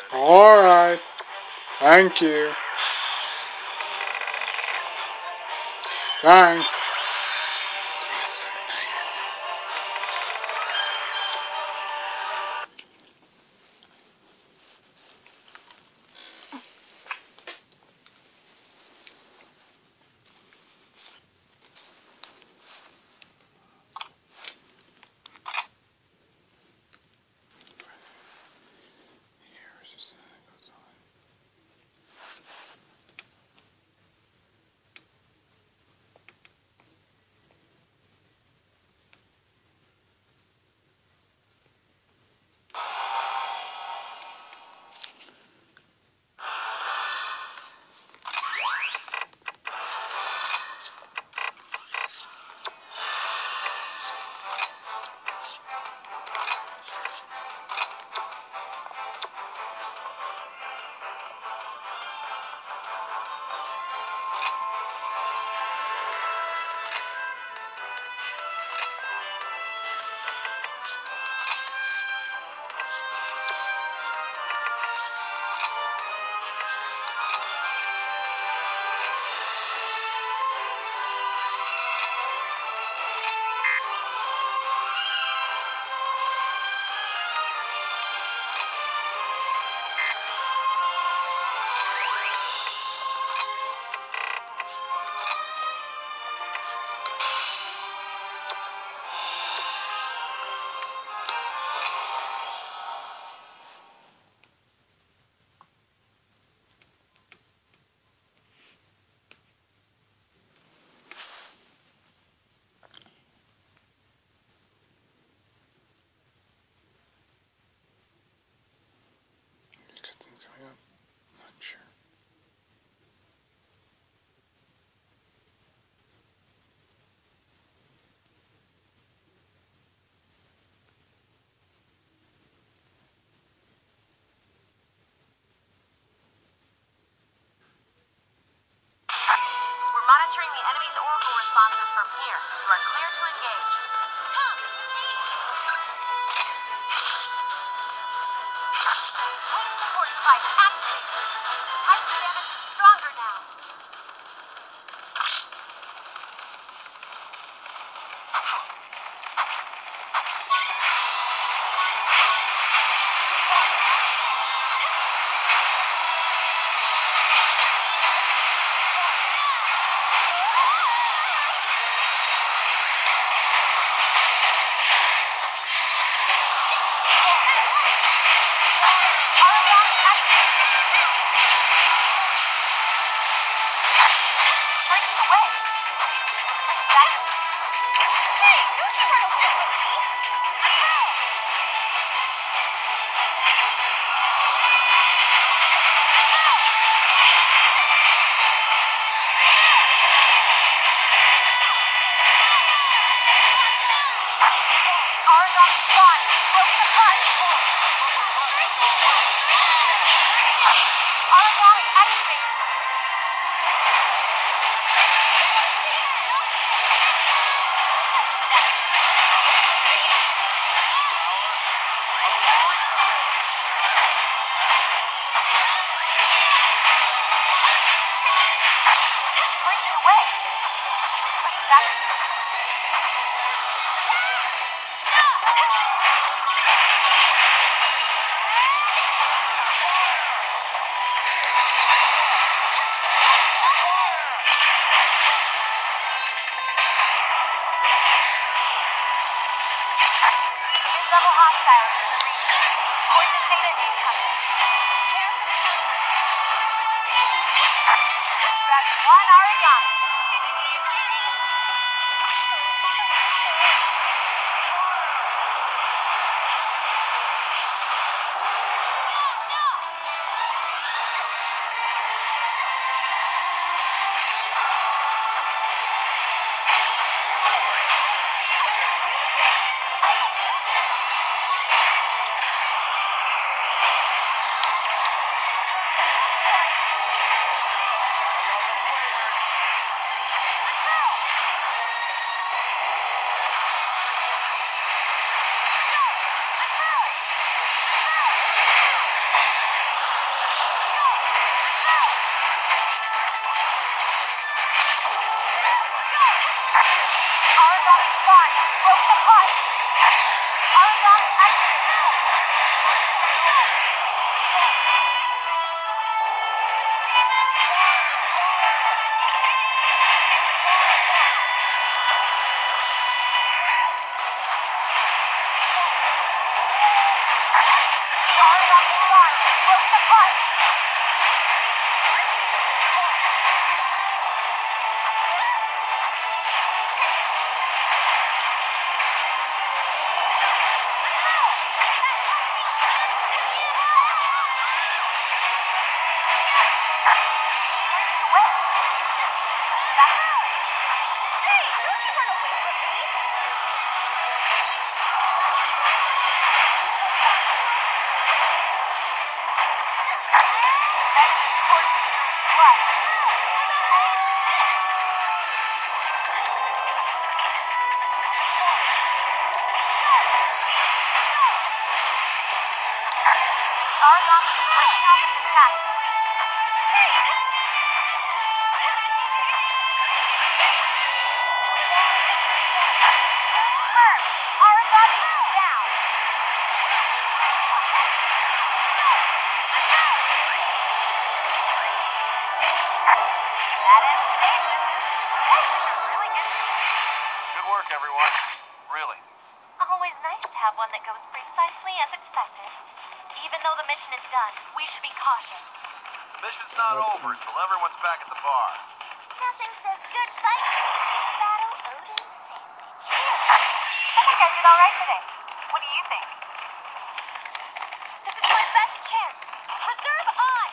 Alright. Thank you. Thanks. Cutscene's coming up. Not sure. We're monitoring the enemy's oracle responses from here. You are clear to engage. Home support device activated. Titan damage is stronger now. Level hostiles in the region. Poison data incoming. Dispatch 1 Origami. Fine. Broken apart. Aragog activated. Aragog is fine. Broken apart. Hey, don't you run away from me! Nemesis Core Series Plus. Aragog is breaking off its attack. Hey! Confirmed. Aragog is down. That ends today's mission. Hey, you're really good. Good work, everyone. Really. Always nice to have one that goes precisely as expected. Even though the mission is done, we should be cautious. Mission's not over until everyone's back at the bar. Nothing says good fighting as Battle Odin sandwich. I think I did all right today. What do you think? This is my best chance. Preserve on!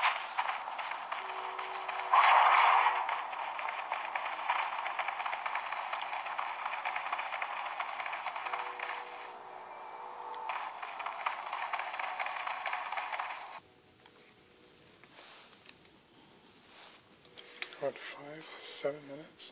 What, 7 minutes?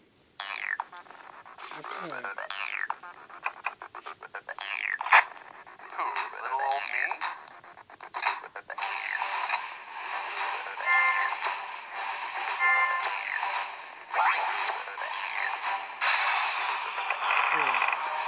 Okay. Who, little old me? Yes.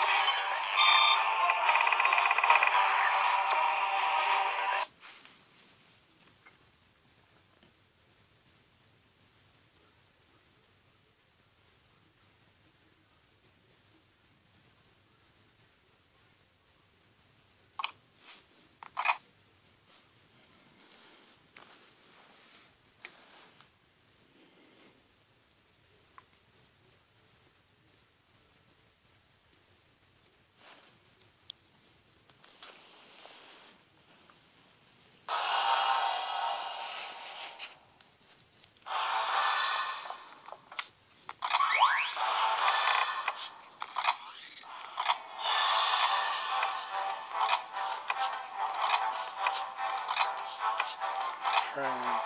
Friend.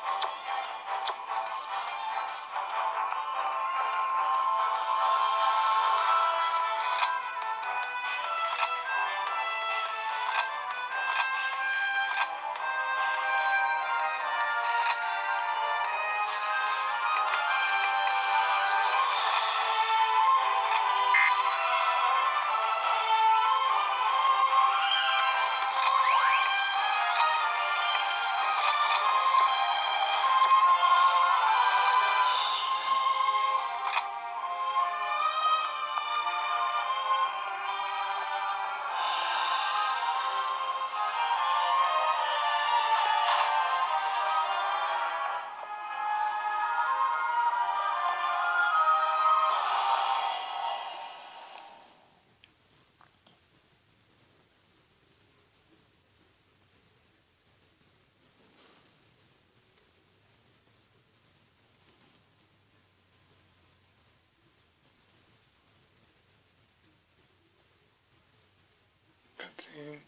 Cutscene.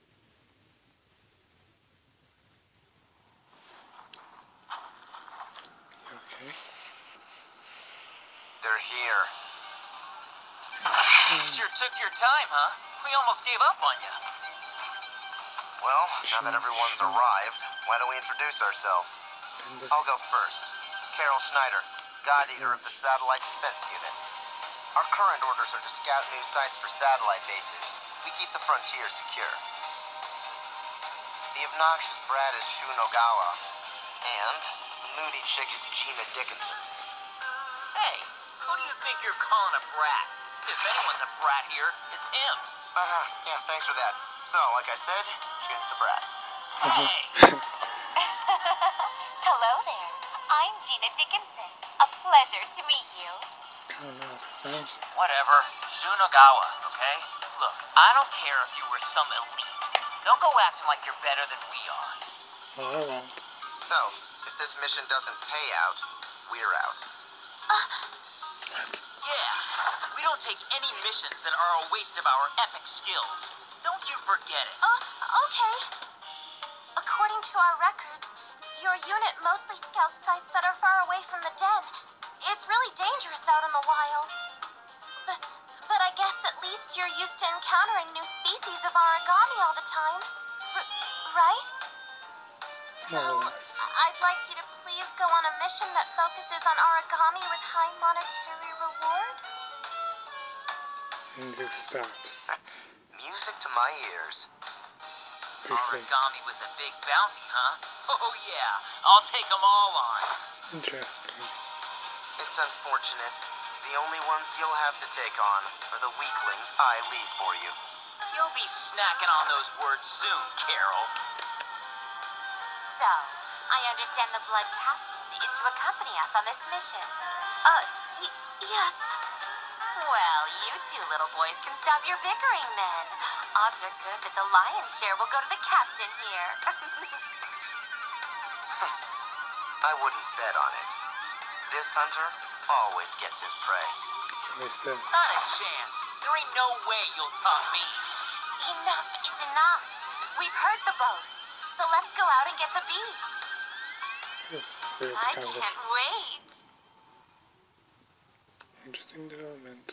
Okay. They're here. Sure took your time, huh? We almost gave up on you. Well, now that everyone's arrived, why don't we introduce ourselves? I'll go first. Carol Schneider, God Eater of the Satellite Defense Unit. Our current orders are to scout new sites for satellite bases. We keep the frontier secure. The obnoxious brat is Shunogawa, and the moody chick is Gina Dickinson. Hey, who do you think you're calling a brat? If anyone's a brat here, it's him. Yeah, thanks for that. So, like I said, Shun's the brat. Hey! Hello there. I'm Gina Dickinson. A pleasure to meet you. Oh no, it sounds. Whatever. Shunogawa, okay? Look, I don't care if you were some elite. Don't go acting like you're better than we are. Oh, I won't. So, if this mission doesn't pay out, we're out. What? Yeah, we don't take any missions that are a waste of our epic skills. Don't you forget it. Okay. According to our records, your unit mostly scouts sites that are far away from the den. It's really dangerous out in the wild. But I guess at least you're used to encountering new species of origami all the time. Right? More or less. I'd like you to please go on a mission that focuses on origami with high monetary reward. And it stops. Music to my ears. Briefly. Origami with a big bounty, huh? Oh yeah, I'll take them all on. Interesting. It's unfortunate. The only ones you'll have to take on are the weaklings I leave for you. You'll be snacking on those words soon, Carol. So, I understand the Blood Captain is to accompany us on this mission. Yes. Well, you two little boys can stop your bickering then. Odds are good that the lion's share will go to the captain here. I wouldn't bet on it. This hunter always gets his prey. So they said. Not a chance. There ain't no way you'll top me. Enough is enough. We've heard the boast. So let's go out and get the beast. It's I kind of can't wait. interesting development.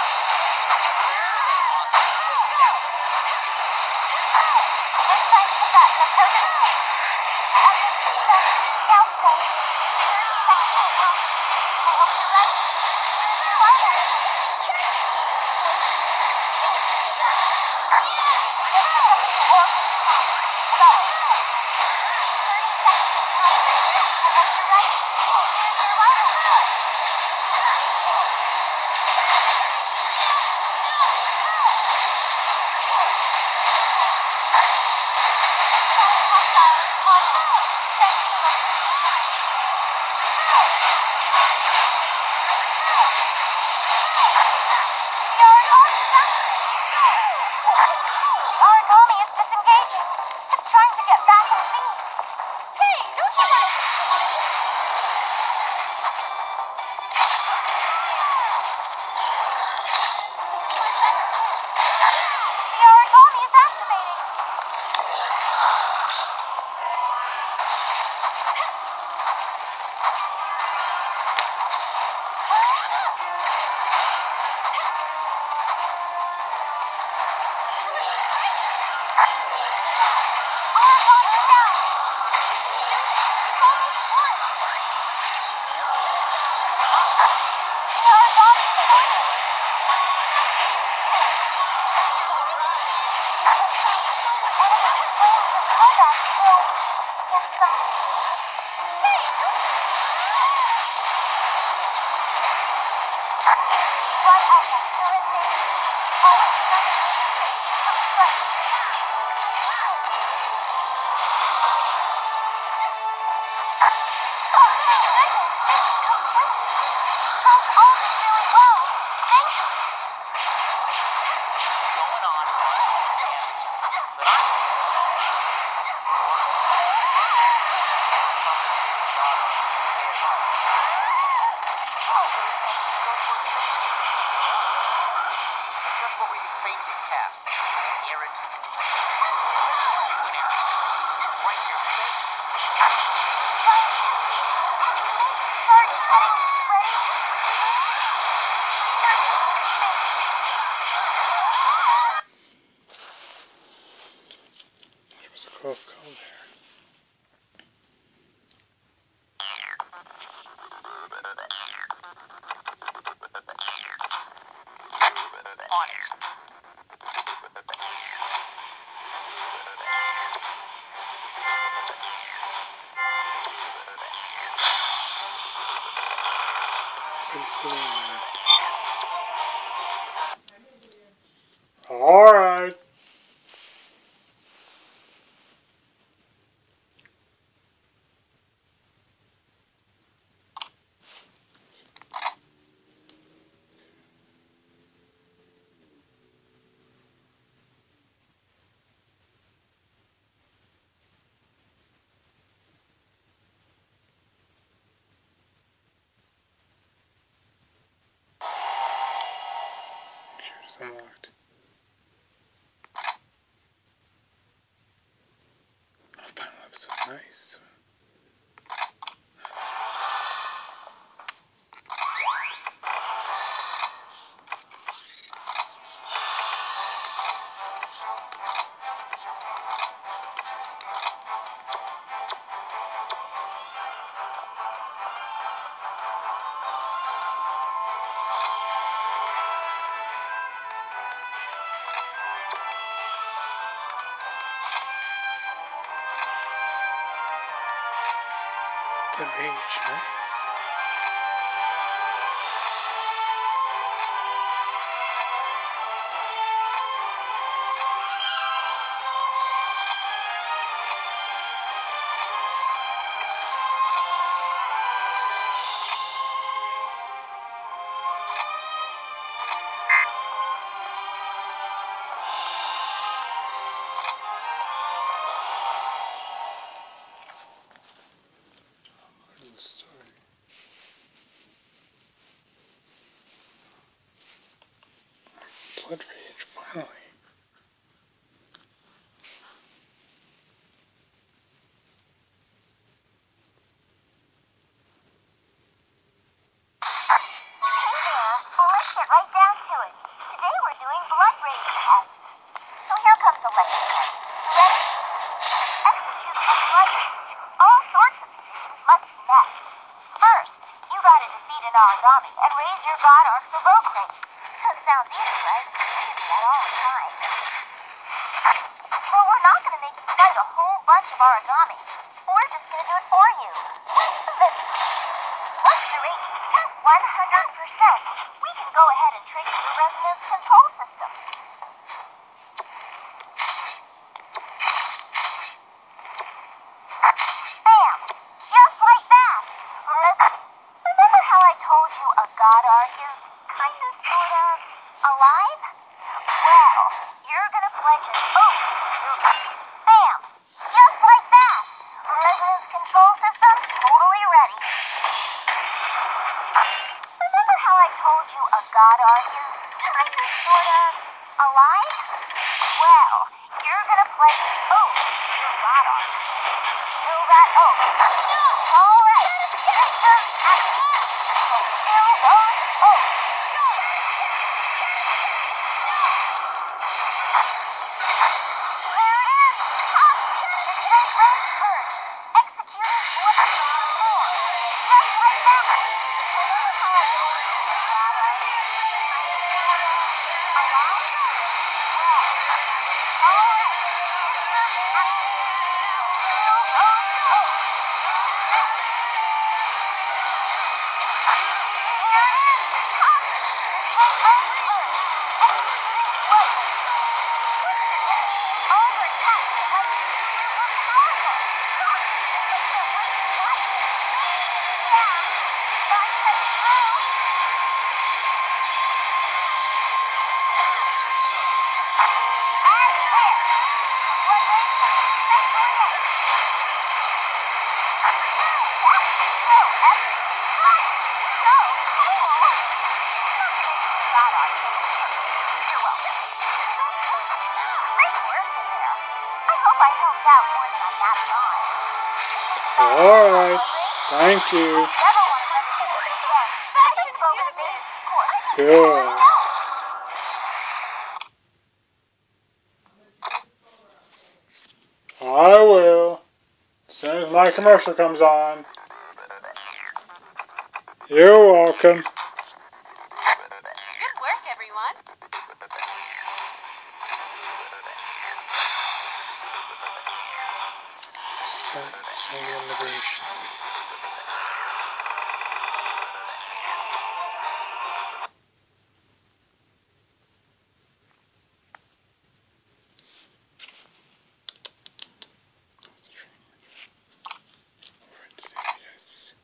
Insight to was a close call there. On it. Pretty soon. Alright. Here's unlocked. Oh, time lapse, nice. Good rage, nice. What is the story? Blood rage, finally. Let's get right down to it. Today we're doing blood rage tests. So here comes the lesson plan. You ready? Execute a blood rage. All sorts of conditions must be met. First, you gotta defeat an Aragami and raise your God Ark's evoke rate. Sounds easy, right? You do that all the time. But we're not gonna make you fight a whole bunch of Aragami. We're just gonna do it for you. Listen. Once the rating is 100%, we can go ahead and trigger the resonance control system. Bam! Just like that! Remember how I told you a God Ark is kind of, sort of, alive? Well, you're gonna pledge an oath to your... Bam! Just like that! Resonance control system totally ready. Remember how I told you a God Ark is kind of, sort of, alive? Well, you're gonna pledge an oath to your God Ark. Fill that oath. Alright, system activate. Fulfill those oaths. There it is! Midnight Rage Purge. Executing Blood Rage 4. Just like that. Remember how I told you the God Ark is kind of, sort of, alive? Well, alright. System activate. Fulfill those oaths. Here it is! Midnight Rage Purge. Executing Blood Rage. All your attacks become super powerful. What? Yeah, gotta get it through. And there, Blood Rage successfully ended. That's so epic. Right, so cool. God, you're welcome. Great work in there. I hope I helped out more than I nabbed on. Alright. Thank you. If you ever want to represent it again, just throw in a base score. Good. I will. As soon as my commercial comes on. You're welcome. Good work, everyone. Single immigration. Yes.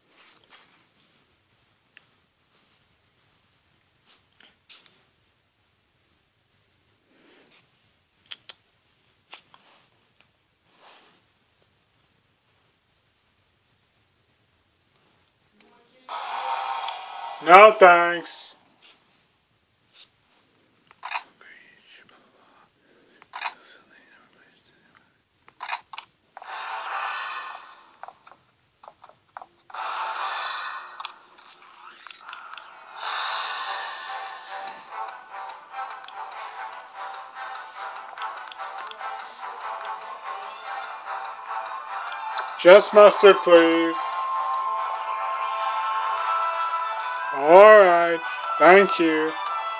No thanks. Just mustard, please. Alright, thank you.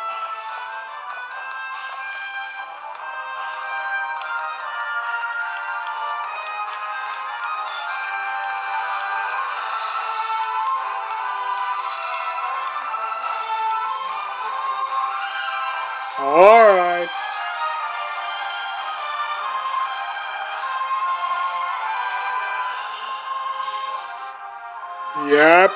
Alright. Yep.